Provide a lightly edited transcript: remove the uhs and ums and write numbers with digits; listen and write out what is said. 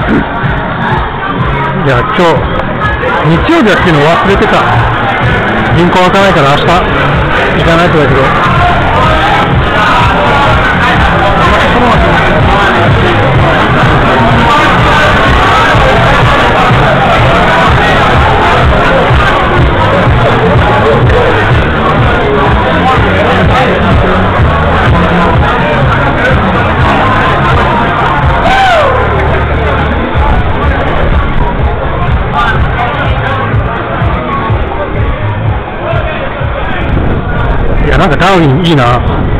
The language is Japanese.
いや、今日、日曜日だっていうの忘れてた。銀行開かないから明日行かないとだけど。いや、なんかダーウィンいいな。